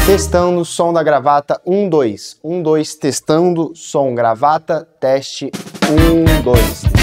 Testando, som da gravata, 1, 2. 1, 2, testando, som, gravata, teste, 1, 2.